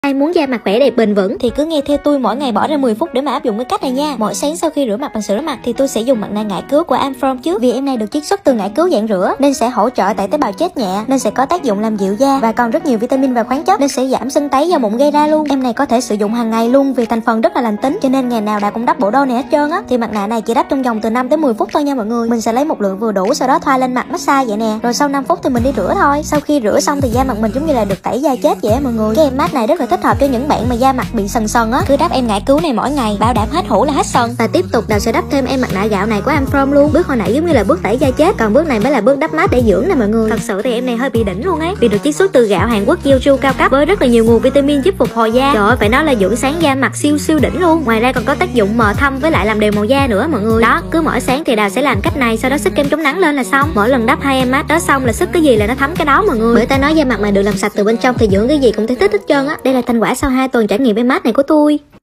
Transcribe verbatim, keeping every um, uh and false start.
Ai muốn da mặt khỏe đẹp bền vững thì cứ nghe theo tôi, mỗi ngày bỏ ra mười phút để mà áp dụng cái cách này nha. Mỗi sáng sau khi rửa mặt bằng sữa rửa mặt thì tôi sẽ dùng mặt nạ ngải cứu của Amphrom trước, vì em này được chiết xuất từ ngải cứu dạng rửa nên sẽ hỗ trợ tại tế bào chết nhẹ, nên sẽ có tác dụng làm dịu da và còn rất nhiều vitamin và khoáng chất nên sẽ giảm sưng tấy do mụn gây ra luôn. Em này có thể sử dụng hàng ngày luôn vì thành phần rất là lành tính, cho nên ngày nào Đào cũng đắp bộ đôi này hết trơn á. Thì mặt nạ này chỉ đắp trong vòng từ năm tới mười phút thôi nha mọi người. Mình sẽ lấy một lượng vừa đủ, sau đó thoa lên mặt massage vậy nè, rồi sau năm phút thì mình đi rửa thôi. Sau khi rửa xong thì da mặt mình giống như là được tẩy da chết vậy á mọi người. Cái em mát này rất là thích hợp cho những bạn mà da mặt bị sần sần á, cứ đắp em ngải cứu này mỗi ngày, bảo đảm hết hũ là hết sần. Và tiếp tục Đào sẽ đắp thêm em mặt nạ gạo này của Amphrom luôn. Bước hồi nãy giống như là bước tẩy da chết, còn bước này mới là bước đắp mát để dưỡng nè mọi người. Thật sự thì em này hơi bị đỉnh luôn ấy, vì được chiết xuất từ gạo Hàn Quốc Jeonju cao cấp với rất là nhiều nguồn vitamin giúp phục hồi da. Trời ơi, phải nói là dưỡng sáng da mặt siêu siêu đỉnh luôn. Ngoài ra còn có tác dụng mờ thâm với lại làm đều màu da nữa mọi người. Đó, cứ mỗi sáng thì Đào sẽ làm cách này, sau đó xức kem chống nắng lên là xong. Mỗi lần đắp hai em mát đó xong là xức cái gì là nó thấm cái đó mọi người. Bởi ta nói da mặt mà được làm sạch từ bên trong thì dưỡng cái gì cũng thấy thích hết trơn á. Đây là thành quả sau hai tuần trải nghiệm em mát này của tôi.